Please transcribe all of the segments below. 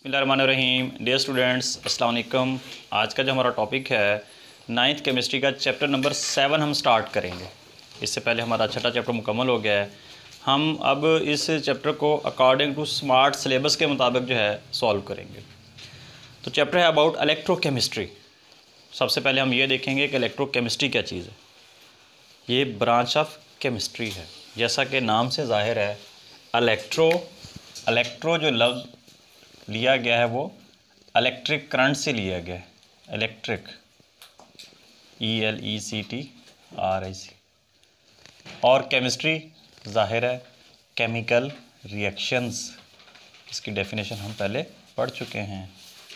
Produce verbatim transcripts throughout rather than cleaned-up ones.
बिस्मिल्लाहिर्रहमानिर्रहीम। Dear students, अस्सलाम वालेकुम। आज का जो हमारा टॉपिक है नाइन्थ केमिस्ट्री का चैप्टर नंबर सेवन हम स्टार्ट करेंगे। इससे पहले हमारा छठा चैप्टर मुकम्मल हो गया है। हम अब इस चैप्टर को अकॉर्डिंग टू स्मार्ट सिलेबस के मुताबिक जो है सॉल्व करेंगे। तो चैप्टर है अबाउट इलेक्ट्रोकेमिस्ट्री। सबसे पहले हम ये देखेंगे कि इलेक्ट्रोकेमिस्ट्री क्या चीज़ है। ये ब्रांच ऑफ केमिस्ट्री है, जैसा कि नाम से ज़ाहिर है। इलेक्ट्रो इलेक्ट्रो जो लफ्ज़ लिया गया है वो इलेक्ट्रिक करंट से लिया गया है। Electric E L E C T R I C. और केमिस्ट्री ज़ाहिर है केमिकल रिएक्शंस। इसकी डेफिनेशन हम पहले पढ़ चुके हैं।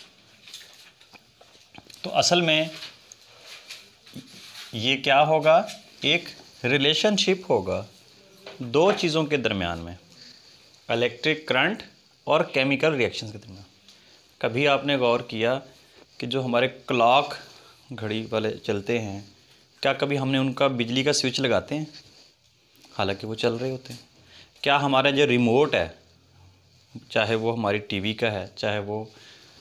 तो असल में ये क्या होगा, एक रिलेशनशिप होगा दो चीज़ों के दरमियान में, इलेक्ट्रिक करंट और केमिकल रिएक्शंस के दरमियान। कभी आपने गौर किया कि जो हमारे क्लॉक घड़ी वाले चलते हैं, क्या कभी हमने उनका बिजली का स्विच लगाते हैं? हालांकि वो चल रहे होते हैं। क्या हमारा जो रिमोट है, चाहे वो हमारी टीवी का है, चाहे वो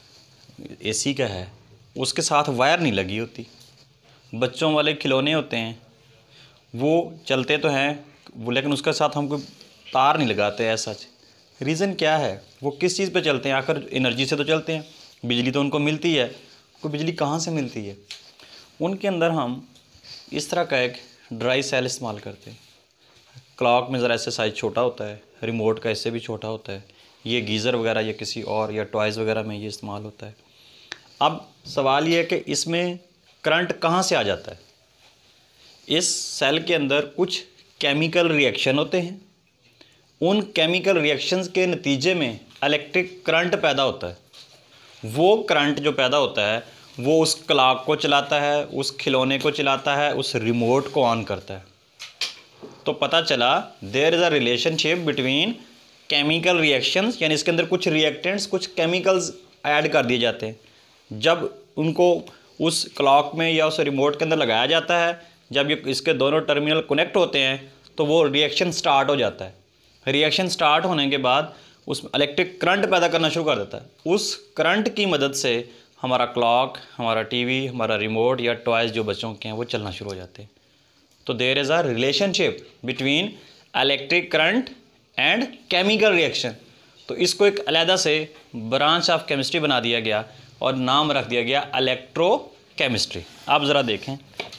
एसी का है, उसके साथ वायर नहीं लगी होती। बच्चों वाले खिलौने होते हैं, वो चलते तो हैं वो, लेकिन उसके साथ हम कोई तार नहीं लगाते। ऐसा रीज़न क्या है? वो किस चीज़ पे चलते हैं? आखिर एनर्जी से तो चलते हैं, बिजली तो उनको मिलती है। को बिजली कहाँ से मिलती है? उनके अंदर हम इस तरह का एक ड्राई सेल इस्तेमाल करते हैं। क्लॉक में ज़रा ऐसे साइज़ छोटा होता है, रिमोट का इससे भी छोटा होता है। ये गीज़र वगैरह या किसी और या टॉयज़ वगैरह में ये इस्तेमाल होता है। अब सवाल ये है कि इसमें करंट कहाँ से आ जाता है? इस सेल के अंदर कुछ केमिकल रिएक्शन होते हैं। उन केमिकल रिएक्शंस के नतीजे में इलेक्ट्रिक करंट पैदा होता है। वो करंट जो पैदा होता है वो उस क्लॉक को चलाता है, उस खिलौने को चलाता है, उस रिमोट को ऑन करता है। तो पता चला there is a relationship between chemical reactions, यानी इसके अंदर कुछ रिएक्टेंट्स, कुछ केमिकल्स ऐड कर दिए जाते हैं। जब उनको उस क्लॉक में या उस रिमोट के अंदर लगाया जाता है, जब ये इसके दोनों टर्मिनल कनेक्ट होते हैं तो वो रिएक्शन स्टार्ट हो जाता है। रिएक्शन स्टार्ट होने के बाद उस इलेक्ट्रिक करंट पैदा करना शुरू कर देता है। उस करंट की मदद से हमारा क्लॉक, हमारा टीवी, हमारा रिमोट या टॉयज़ जो बच्चों के हैं वो चलना शुरू हो जाते हैं। तो there is a relationship between electric current and chemical reaction. तो इसको एक अलहदा से ब्रांच ऑफ केमिस्ट्री बना दिया गया और नाम रख दिया गया इलेक्ट्रोकेमिस्ट्री। आप ज़रा देखें,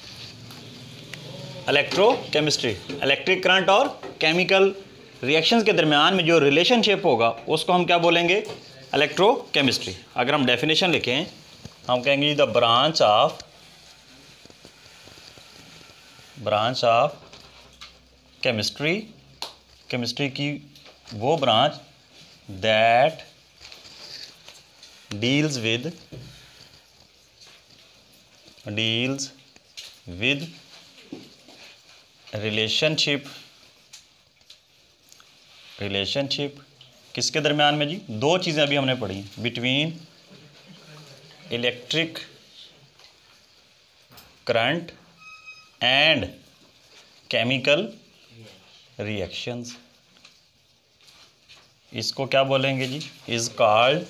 इलेक्ट्रोकेमिस्ट्री, इलेक्ट्रिक करंट और केमिकल रिएक्शंस के दरमियान में जो रिलेशनशिप होगा उसको हम क्या बोलेंगे? इलेक्ट्रोकेमिस्ट्री। अगर हम डेफिनेशन लिखें, हम कहेंगे the branch of branch of chemistry, chemistry की वो branch that deals with deals with relationship relationship किसके दरमियान में जी? दो चीज़ें अभी हमने पढ़ी, between electric current and chemical reactions. इसको क्या बोलेंगे जी? Is called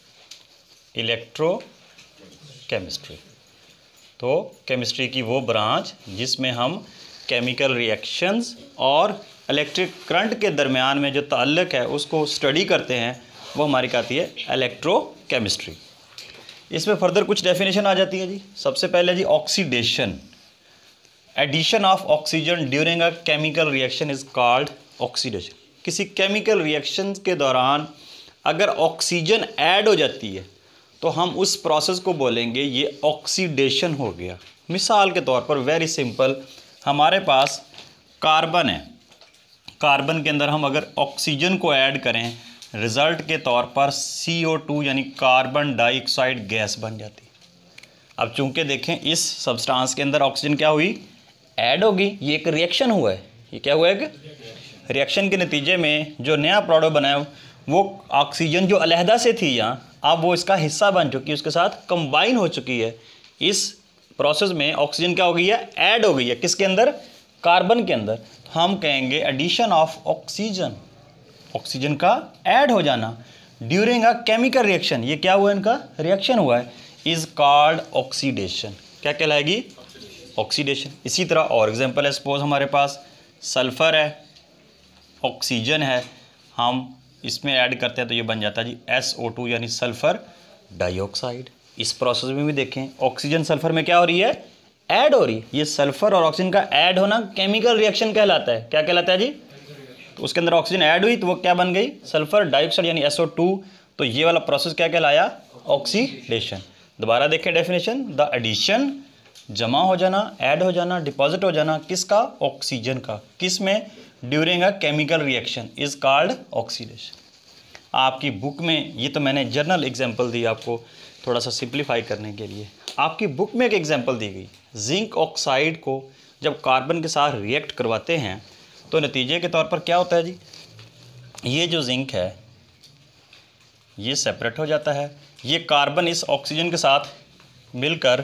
electrochemistry. तो केमिस्ट्री की वो ब्रांच जिसमें हम केमिकल रिएक्शंस और इलेक्ट्रिक करंट के दरमियान में जो ताल्लुक है उसको स्टडी करते हैं, वो हमारी कहती है इलेक्ट्रोकेमिस्ट्री। इसमें फर्दर कुछ डेफिनेशन आ जाती है जी। सबसे पहले जी oxidation, addition of oxygen during a chemical reaction is called oxidation. किसी केमिकल रिएक्शन के दौरान अगर ऑक्सीजन ऐड हो जाती है तो हम उस प्रोसेस को बोलेंगे ये ऑक्सीडेशन हो गया। मिसाल के तौर पर वेरी सिंपल, हमारे पास कार्बन है, कार्बन के अंदर हम अगर ऑक्सीजन को ऐड करें, रिज़ल्ट के तौर पर सी ओ टू यानी कार्बन डाइऑक्साइड गैस बन जाती है। अब चूंकि देखें इस सब्सटेंस के अंदर ऑक्सीजन क्या हुई? ऐड होगी। ये एक रिएक्शन हुआ है। ये क्या हुआ है कि रिएक्शन के नतीजे में जो नया प्रोडक्ट बना है वो ऑक्सीजन जो अलहदा से थी यहाँ, अब वो इसका हिस्सा बन चुकी है, उसके साथ कंबाइन हो चुकी है। इस प्रोसेस में ऑक्सीजन क्या हो गई है? ऐड हो गई है। किसके अंदर? कार्बन के अंदर। हम कहेंगे एडिशन ऑफ ऑक्सीजन, ऑक्सीजन का ऐड हो जाना। ड्यूरिंग अ केमिकल रिएक्शन, ये क्या हुआ, इनका रिएक्शन हुआ है, इज कॉल्ड ऑक्सीडेशन। क्या कहलाएगी, ऑक्सीडेशन। इसी तरह और एग्जांपल है, सपोज हमारे पास सल्फ़र है, ऑक्सीजन है, हम इसमें ऐड करते हैं तो ये बन जाता है जी एस ओ टू यानी सल्फ़र डाइऑक्साइड। इस प्रोसेस में भी देखें ऑक्सीजन सल्फ़र में क्या हो रही है, ऐड हो रही है। ये सल्फ़र और ऑक्सीजन का ऐड होना केमिकल रिएक्शन कहलाता है। क्या कहलाता है जी, तो उसके अंदर ऑक्सीजन ऐड हुई तो वो क्या बन गई, सल्फ़र डाइऑक्साइड यानी एस ओ टू। तो ये वाला प्रोसेस क्या कहलाया, ऑक्सीडेशन। दोबारा देखें डेफिनेशन, द एडिशन, जमा हो जाना, ऐड हो जाना, डिपॉजिट हो जाना, किसका, ऑक्सीजन का, किस में, during a chemical reaction is called oxidation. आपकी बुक में, ये तो मैंने जर्नल एग्जांपल दी आपको थोड़ा सा सिंप्लीफाई करने के लिए, आपकी बुक में एक एग्जांपल दी गई, जिंक ऑक्साइड को जब कार्बन के साथ रिएक्ट करवाते हैं तो नतीजे के तौर पर क्या होता है जी, ये जो जिंक है ये सेपरेट हो जाता है, ये कार्बन इस ऑक्सीजन के साथ मिलकर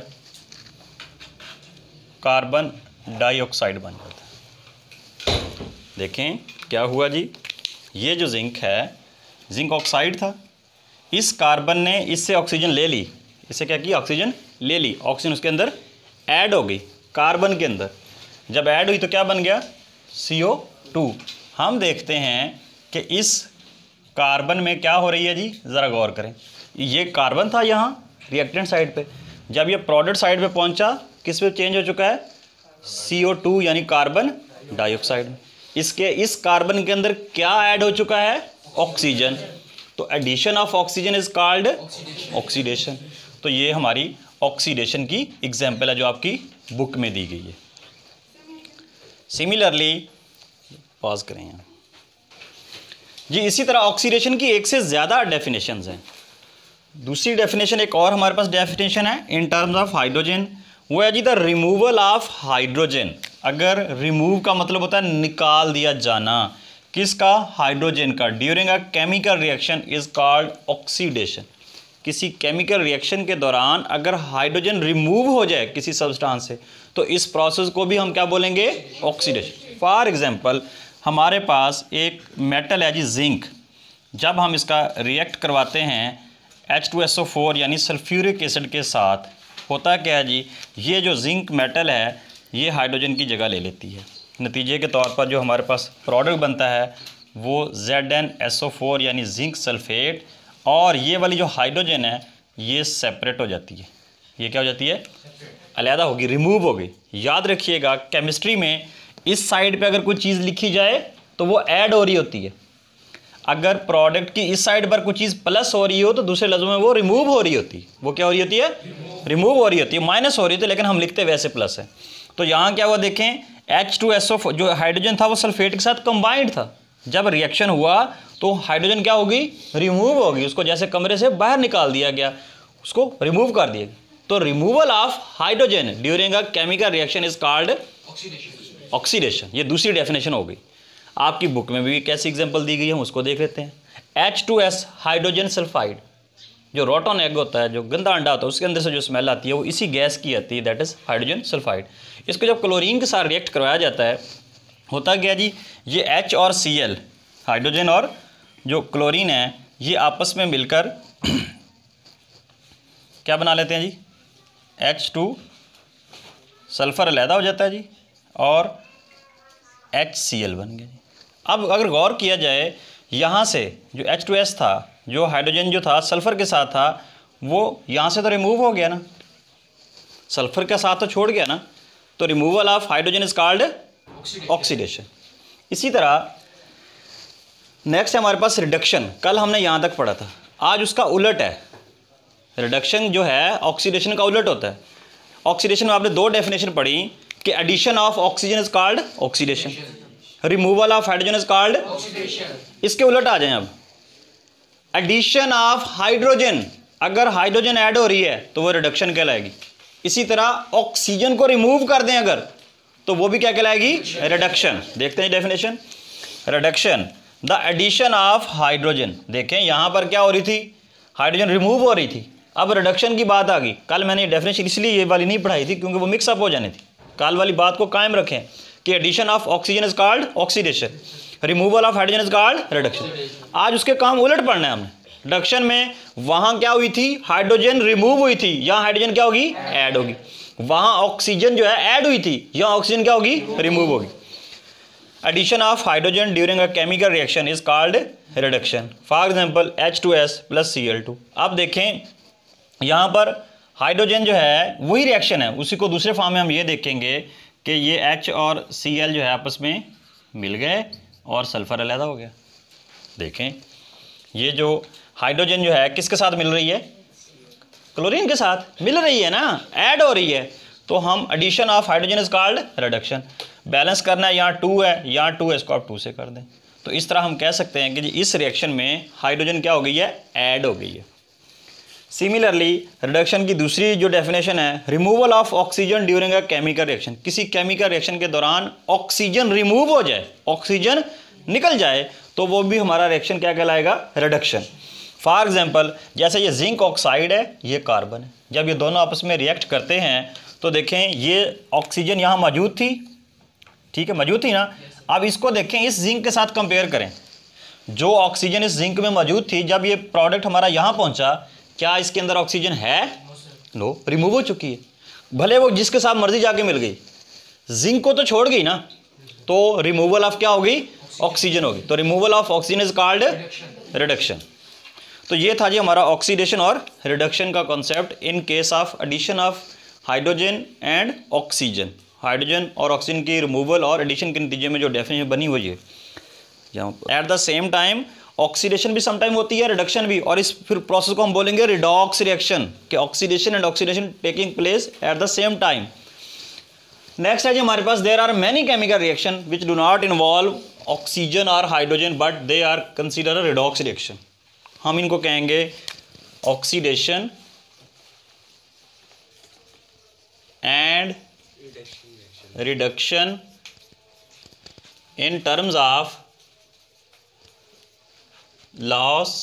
कार्बन डाइऑक्साइड बन जाता है। देखें क्या हुआ जी, ये जो जिंक है, जिंक ऑक्साइड था, इस कार्बन ने इससे ऑक्सीजन ले ली, इससे क्या किया, ऑक्सीजन ले ली, ऑक्सीजन उसके अंदर ऐड हो गई कार्बन के अंदर। जब ऐड हुई तो क्या बन गया, सी ओ टू। हम देखते हैं कि इस कार्बन में क्या हो रही है जी, ज़रा गौर करें, ये कार्बन था यहाँ रिएक्टेंट साइड पे, जब ये प्रोडक्ट साइड पे पहुँचा किस पे चेंज हो चुका है, सी ओ टू यानी कार्बन डाइऑक्साइड। इसके इस कार्बन के अंदर क्या ऐड हो चुका है, ऑक्सीजन। तो addition of oxygen is called oxidation. तो ये हमारी ऑक्सीडेशन की एग्जाम्पल है जो आपकी बुक में दी गई है। सिमिलरली पॉज करें यहाँ जी, इसी तरह ऑक्सीडेशन की एक से ज़्यादा डेफिनेशंस हैं। दूसरी डेफिनेशन एक और हमारे पास डेफिनेशन है इन टर्म्स ऑफ हाइड्रोजन, वो है जी द रिमूवल ऑफ हाइड्रोजन। अगर रिमूव का मतलब होता है निकाल दिया जाना, किसका, हाइड्रोजन का, during a chemical reaction is called oxidation. किसी केमिकल रिएक्शन के दौरान अगर हाइड्रोजन रिमूव हो जाए किसी सब्सटेंस से तो इस प्रोसेस को भी हम क्या बोलेंगे, ऑक्सीडेशन। फॉर एग्जांपल हमारे पास एक मेटल है जी जिंक, जब हम इसका रिएक्ट करवाते हैं H two S O four यानी सल्फ्यूरिक एसिड के साथ, होता क्या है जी, ये जो जिंक मेटल है ये हाइड्रोजन की जगह ले लेती है। नतीजे के तौर पर जो हमारे पास प्रोडक्ट बनता है वो Z N S O four यानी जिंक सल्फेट, और ये वाली जो हाइड्रोजन है ये सेपरेट हो जाती है। ये क्या हो जाती है, अलहदा होगी, रिमूव हो गई। याद रखिएगा केमिस्ट्री में इस साइड पे अगर कोई चीज़ लिखी जाए तो वो ऐड हो रही होती है, अगर प्रोडक्ट की इस साइड पर कोई चीज़ प्लस हो रही हो तो दूसरे लफ्ज़ों में वो रिमूव हो रही होती है। वो क्या हो रही होती है, रिमूव हो रही होती है, माइनस हो रही होती है, लेकिन हम लिखते वैसे प्लस है। तो यहाँ क्या हुआ देखें, एच टू एस ओ जो हाइड्रोजन था वो सल्फेट के साथ कंबाइंड था, जब रिएक्शन हुआ तो हाइड्रोजन क्या होगी, रिमूव होगी, उसको जैसे कमरे से बाहर निकाल दिया गया, उसको रिमूव कर दिया गया। तो removal of hydrogen during a chemical reaction is called oxidation. ये दूसरी डेफिनेशन हो गई। आपकी बुक में भी कैसी एग्जांपल दी गई है हम उसको देख लेते हैं। H two S hydrogen sulphide, जो रोटन एग होता है, जो गंदा अंडा होता है, उसके अंदर से जो स्मेल आती है वो इसी गैस की आती है, दैट इज़ हाइड्रोजन सल्फाइड। इसको जब क्लोरीन के साथ रिएक्ट करवाया जाता है, होता क्या जी, ये H और सी एल, हाइड्रोजन और जो क्लोरीन है, ये आपस में मिलकर क्या बना लेते हैं जी, एच टू, सल्फ़र अलहदा हो जाता है जी, और एच सी एल बन गया जी। अब अगर गौर किया जाए, यहाँ से जो एच टू एस था, जो हाइड्रोजन जो था सल्फ़र के साथ था, वो यहाँ से तो रिमूव हो गया ना, सल्फ़र के साथ तो छोड़ गया ना, तो removal of hydrogen is called oxidation. इसी तरह नेक्स्ट है हमारे पास रिडक्शन। कल हमने यहाँ तक पढ़ा था, आज उसका उलट है। रिडक्शन जो है ऑक्सीडेशन का उलट होता है। ऑक्सीडेशन में आपने दो डेफिनेशन पढ़ी कि addition of oxygen is called oxidation, removal of hydrogen is called oxidation. इसके उलट आ जाएं अब, एडिशन ऑफ हाइड्रोजन, अगर हाइड्रोजन ऐड हो रही है तो वो रिडक्शन कहलाएगी। इसी तरह ऑक्सीजन को रिमूव कर दें अगर, तो वो भी क्या कहलाएगी, रिडक्शन। देखते हैं definition, reduction the addition of hydrogen. देखें यहाँ पर क्या हो रही थी, हाइड्रोजन रिमूव हो रही थी, अब रिडक्शन की बात आ गई। कल मैंने डेफिनेशन इसलिए ये वाली नहीं पढ़ाई थी क्योंकि वो मिक्सअप हो जानी थी। कल वाली बात को कायम रखें कि addition of oxygen is called oxidation, removal of hydrogen is called reduction. आज उसके काम उलट पढ़ना है हमने। रिडक्शन में वहां क्या हुई थी, हाइड्रोजन रिमूव हुई थी, यहां हाइड्रोजन क्या होगी, ऐड होगी। वहां ऑक्सीजन जो है ऐड हुई थी, यहां ऑक्सीजन क्या होगी, रिमूव होगी। Addition of hydrogen during a chemical reaction is called reduction. For example H two S plus C L two. अब देखें यहां पर हाइड्रोजन जो है वही रिएक्शन है, उसी को दूसरे फॉर्म में हम ये देखेंगे कि ये H और सी एल जो है आपस में मिल गए और सल्फर अलग हो गया। देखें ये जो हाइड्रोजन जो है किसके साथ मिल रही है, क्लोरीन के साथ मिल रही है ना, ऐड हो रही है। तो हम addition of hydrogen is called reduction. Balance करना है, यहाँ टू है, यहाँ टू है, इसको आप टू से कर दें। तो इस तरह हम कह सकते हैं कि इस रिएक्शन में हाइड्रोजन क्या हो गई है, ऐड हो गई है। सिमिलरली रिडक्शन की दूसरी जो डेफिनेशन है, removal of oxygen during a chemical reaction. किसी केमिकल रिएक्शन के दौरान ऑक्सीजन रिमूव हो जाए, ऑक्सीजन निकल जाए, तो वो भी हमारा रिएक्शन क्या कहलाएगा, रिडक्शन। फॉर एग्जांपल जैसे ये जिंक ऑक्साइड है, ये कार्बन है, जब ये दोनों आपस में रिएक्ट करते हैं तो देखें ये ऑक्सीजन यहाँ मौजूद थी, ठीक है, मौजूद थी ना। अब इसको देखें इस जिंक के साथ कंपेयर करें, जो ऑक्सीजन इस जिंक में मौजूद थी, जब ये प्रोडक्ट हमारा यहाँ पहुँचा, क्या इसके अंदर ऑक्सीजन है, नो, रिमूव हो चुकी है। भले वो जिसके साथ मर्जी जाके मिल गई, जिंक को तो छोड़ गई ना, तो रिमूवल ऑफ क्या होगी, ऑक्सीजन होगी। तो removal of oxygen is called reduction. तो ये था जी हमारा ऑक्सीडेशन और रिडक्शन का concept in case of addition of hydrogen and oxygen. Hydrogen और ऑक्सीजन की रिमूवल और एडिशन के नतीजे में जो डेफिनेशन बनी हुई है। At the same time oxidation भी समटाइम होती है, रिडक्शन भी, और इस फिर प्रोसेस को हम बोलेंगे रिडॉक्स रिएक्शन, कि oxidation and oxidation taking place at the same time. Next है जी हमारे पास, there are many chemical reaction which do not involve oxygen और hydrogen but they are consider a redox reaction. हम इनको कहेंगे oxidation and reduction in terms of loss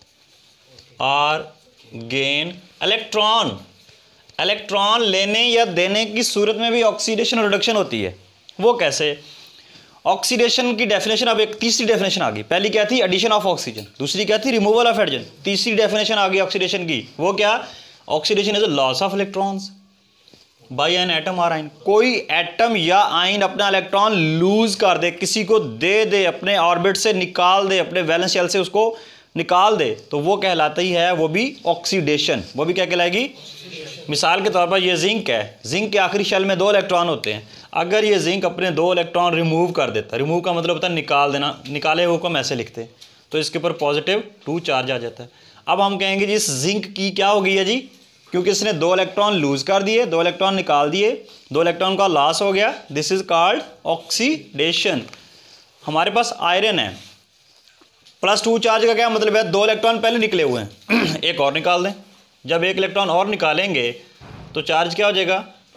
और gain electron. Electron लेने या देने की सूरत में भी ऑक्सीडेशन और रिडक्शन होती है। वो कैसे? ऑक्सीडेशन की डेफिनेशन, अब एक तीसरी डेफिनेशन आ गई। पहली क्या थी, एडिशन ऑफ ऑक्सीजन, दूसरी क्या थी, रिमूवल ऑफ हाइड्रोजन। तीसरी डेफिनेशन आ गई ऑक्सीडेशन की, वो क्या, oxidation is a loss of electrons by an atom और आयन। कोई एटम या आयन अपना इलेक्ट्रॉन लूज कर दे, किसी को दे दे, अपने ऑर्बिट से निकाल दे, अपने वैलेंस शेल से उसको निकाल दे, तो वो कहलाता ही है, वो भी ऑक्सीडेशन। वो भी क्या कहलाएगी? मिसाल के तौर पर ये जिंक है, जिंक के आखिरी शेल में दो इलेक्ट्रॉन होते हैं। अगर ये जिंक अपने दो इलेक्ट्रॉन रिमूव कर देता, रिमूव का मतलब होता है निकाल देना, निकाले हुए को हम ऐसे लिखते हैं, तो इसके ऊपर पॉजिटिव टू चार्ज आ जाता है। अब हम कहेंगे जी इस जिंक की क्या हो गई है जी, क्योंकि इसने दो इलेक्ट्रॉन लूज कर दिए, दो इलेक्ट्रॉन निकाल दिए, दो इलेक्ट्रॉन का लॉस हो गया, दिस इज कॉल्ड ऑक्सीडेशन। हमारे पास आयरन है, प्लस टू चार्ज का क्या मतलब है, दो इलेक्ट्रॉन पहले निकले हुए हैं एक और निकाल दें, जब एक इलेक्ट्रॉन और निकालेंगे तो चार्ज क्या हो जाएगा,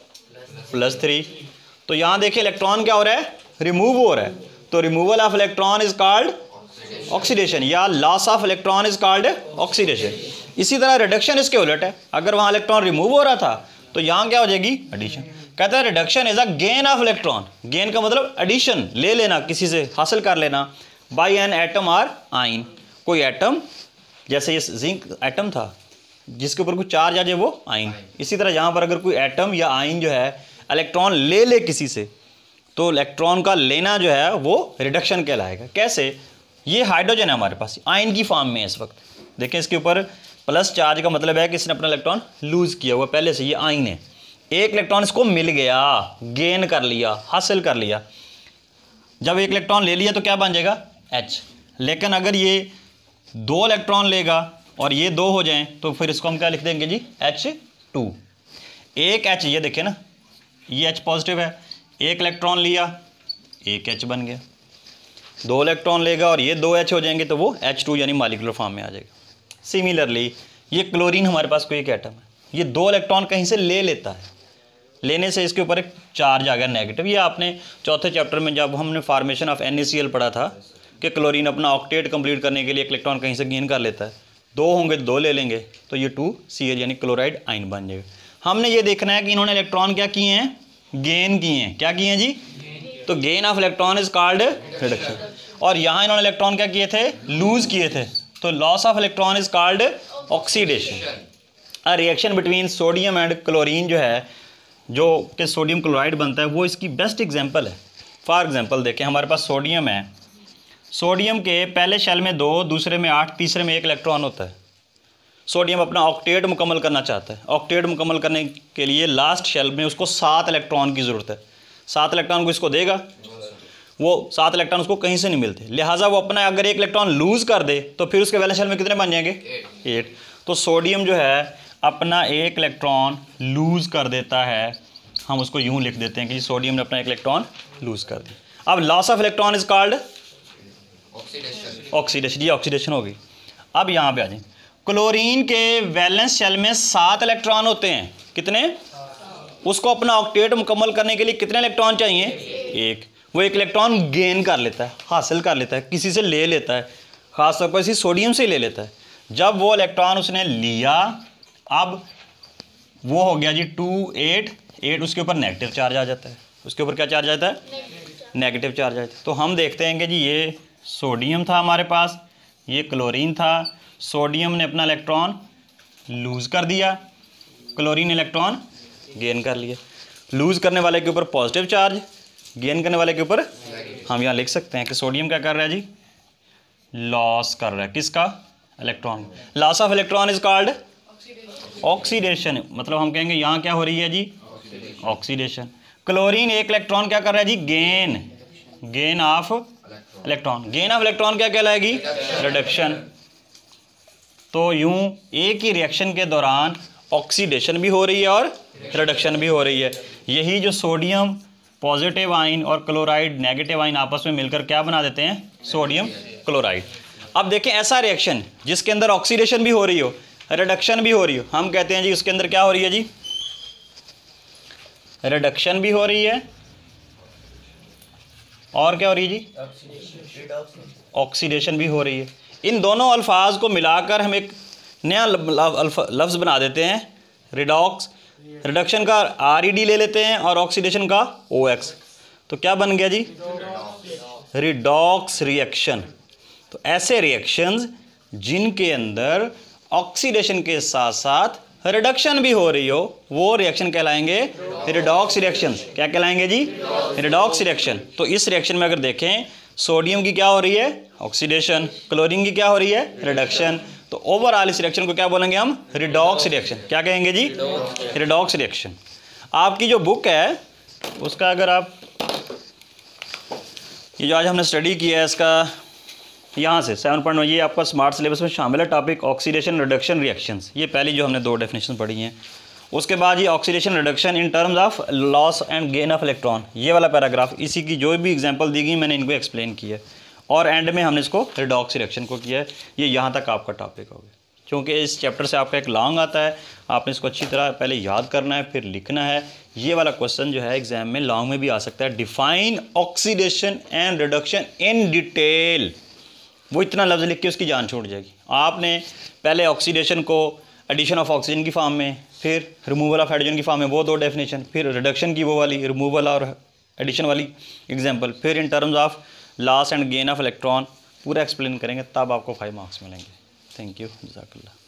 प्लस थ्री। तो यहाँ देखिए इलेक्ट्रॉन क्या हो रहा है, रिमूव हो रहा है, तो removal of electron is called oxidation, या loss of electron is called oxidation. इसी तरह रिडक्शन इसके उलट है, अगर वहाँ इलेक्ट्रॉन रिमूव हो रहा था तो यहाँ क्या हो जाएगी, एडिशन। कहता है reduction is a gain of electron, gain का मतलब एडिशन, ले लेना, किसी से हासिल कर लेना, बाई एन एटम और आइन। कोई एटम, जैसे ये जिंक एटम था जिसके ऊपर कोई चार्ज आ जाए वो आइन। इसी तरह यहाँ पर अगर कोई एटम या आइन जो है इलेक्ट्रॉन ले ले किसी से, तो इलेक्ट्रॉन का लेना जो है वो रिडक्शन कहलाएगा। कैसे? ये हाइड्रोजन है हमारे पास, आइन की फॉर्म में इस वक्त, देखें इसके ऊपर प्लस चार्ज का मतलब है कि इसने अपना इलेक्ट्रॉन लूज किया हुआ पहले से, ये आइन है। एक इलेक्ट्रॉन इसको मिल गया, गेन कर लिया, हासिल कर लिया। जब एक इलेक्ट्रॉन ले लिया तो क्या बन जाएगा, एच। लेकिन अगर ये दो इलेक्ट्रॉन लेगा और ये दो हो जाएं तो फिर इसको हम क्या लिख देंगे जी, एच टू। एक एच, ये देखें ना, ये एच पॉजिटिव है, एक इलेक्ट्रॉन लिया, एक एच बन गया। दो इलेक्ट्रॉन लेगा और ये दो एच हो जाएंगे तो वो एच टू यानी मॉलिक्यूलर फॉर्म में आ जाएगा। सिमिलरली ये क्लोरीन हमारे पास कोई एक एटम है, ये दो इलेक्ट्रॉन कहीं से ले लेता है, लेने से इसके ऊपर एक चार्ज आ गया नेगेटिव। ये आपने चौथे चैप्टर में जब हमने formation of N A C L पढ़ा था कि क्लोरीन अपना ऑक्टेट कंप्लीट करने के लिए एक इलेक्ट्रॉन कहीं से गेन कर लेता है, दो होंगे दो ले लेंगे तो ये टू सी एल यानी क्लोराइड आइन बन जाएगा। हमने ये देखना है कि इन्होंने इलेक्ट्रॉन क्या किए हैं, गेन किए हैं। क्या किए हैं जी, तो gain of electron is called reduction. और यहाँ इन्होंने इलेक्ट्रॉन क्या किए थे, लूज किए थे, तो loss of electron is called oxidation. A reaction between sodium and chlorine जो है, जो कि सोडियम क्लोराइड बनता है, वो इसकी बेस्ट एग्जांपल है। फॉर एग्जांपल देखें, हमारे पास सोडियम है, सोडियम के पहले शेल में दो, दूसरे में आठ, तीसरे में एक इलेक्ट्रॉन होता है। सोडियम अपना ऑक्टेट मुकम्मल करना चाहता है। ऑक्टेट मुकम्मल करने के लिए लास्ट शेल में उसको सात इलेक्ट्रॉन की ज़रूरत है। सात इलेक्ट्रॉन को इसको देगा, वो सात इलेक्ट्रॉन उसको कहीं से नहीं मिलते, लिहाजा वो अपना अगर एक इलेक्ट्रॉन लूज़ कर दे तो फिर उसके पहले शेल में कितने बन जाएंगे? एट। तो सोडियम जो है अपना एक इलेक्ट्रॉन लूज़ कर देता है, हम उसको यूँ लिख देते हैं कि सोडियम ने अपना एक इलेक्ट्रॉन लूज़ कर दिया। अब loss of electron is called oxidation. ये ऑक्सीडेशन होगी। अब यहाँ पे आ जाए, क्लोरीन के वैलेंस शेल में सात इलेक्ट्रॉन होते हैं। कितने? उसको अपना ऑक्टेट मुकम्मल करने के लिए कितने इलेक्ट्रॉन चाहिए? एक। वो एक इलेक्ट्रॉन गेन कर लेता है, हासिल कर लेता है, किसी से ले लेता है, ख़ास तौर पर इसी सोडियम से ले लेता है। जब वो इलेक्ट्रॉन उसने लिया, अब वो हो गया जी टू एट एट, उसके ऊपर नेगेटिव चार्ज आ जाता है। उसके ऊपर क्या चार्ज आता है? नेगेटिव चार्ज आता है। तो हम देखते हैं कि जी ये सोडियम था हमारे पास, ये क्लोरीन था। सोडियम ने अपना इलेक्ट्रॉन लूज़ कर दिया, क्लोरीन इलेक्ट्रॉन गेन कर लिया। लूज़ करने वाले के ऊपर पॉजिटिव चार्ज, गेन करने वाले के ऊपर हम यहाँ लिख सकते हैं कि सोडियम क्या कर रहा है जी? लॉस कर रहा है। किसका? Electron. Loss of electron is called oxidation. मतलब हम कहेंगे यहाँ क्या हो रही है जी? ऑक्सीडेशन। क्लोरीन एक इलेक्ट्रॉन क्या कर रहा है जी? Gain. Gain of electron. Gain of electron क्या कहलाएगी? रिडक्शन। तो यूं एक ही रिएक्शन के दौरान ऑक्सीडेशन भी हो रही है और रिडक्शन भी हो रही है। यही जो सोडियम पॉजिटिव आयन और क्लोराइड नेगेटिव आयन आपस में मिलकर क्या बना देते हैं? Sodium chloride. अब देखें ऐसा रिएक्शन जिसके अंदर ऑक्सीडेशन भी हो रही हो, रिडक्शन भी हो रही हो, हम कहते हैं जी उसके अंदर क्या हो रही है जी? रिडक्शन भी हो रही है और क्या हो रही है जी? ऑक्सीडेशन भी हो रही है। इन दोनों अल्फाज को मिलाकर हम एक नया लफ्ज़ बना देते हैं, रिडॉक्स। रिडक्शन का आर ई डी ले लेते हैं और ऑक्सीडेशन का ओ एक्स। तो क्या बन गया जी? Redox reaction. तो ऐसे रिएक्शंस जिनके अंदर ऑक्सीडेशन के साथ साथ रिडक्शन भी हो रही हो, वो रिएक्शन कहलाएंगे रिडॉक्स रिएक्शंस। क्या कहलाएंगे जी? Redox reaction. तो इस रिएक्शन में अगर देखें, सोडियम की क्या हो रही है? ऑक्सीडेशन। क्लोरीन की क्या हो रही है? रिडक्शन। तो ओवरऑल इस रिएक्शन को क्या बोलेंगे हम? Redox reaction. क्या कहेंगे जी? Redox reaction. आपकी जो बुक है उसका अगर आप ये जो आज हमने स्टडी किया है इसका यहाँ से सेवन पॉइंट वन, ये आपका स्मार्ट सिलेबस में शामिल है टॉपिक ऑक्सीडेशन रिडक्शन रिएक्शंस। ये पहली जो हमने दो डेफिनेशन पढ़ी हैं। उसके बाद ये oxidation reduction in terms of loss and gain of electron, ये वाला पैराग्राफ, इसी की जो भी एग्जांपल दी गई मैंने इनको एक्सप्लेन किया है। और एंड में हमने इसको रिडॉक्स रिएक्शन को किया है। ये यहाँ तक आपका टॉपिक हो गया। क्योंकि इस चैप्टर से आपका एक लॉन्ग आता है, आपने इसको अच्छी तरह पहले याद करना है, फिर लिखना है। ये वाला क्वेश्चन जो है एग्जाम में लॉन्ग में भी आ सकता है। Define oxidation and reduction in detail. वो इतना लफ्ज़ लिख के उसकी जान छूट जाएगी। आपने पहले ऑक्सीडेशन को एडिशन ऑफ ऑक्सीजन की फॉर्म में, फिर रिमूवल ऑफ हाइड्रोजन की फॉर्म में, वो दो डेफिनेशन, फिर रिडक्शन की वो वाली, रिमूवल और एडिशन वाली एग्जांपल, फिर in terms of loss and gain of electron पूरा एक्सप्लेन करेंगे, तब आपको फाइव मार्क्स मिलेंगे। थैंक यू, जज़ाकल्लाह।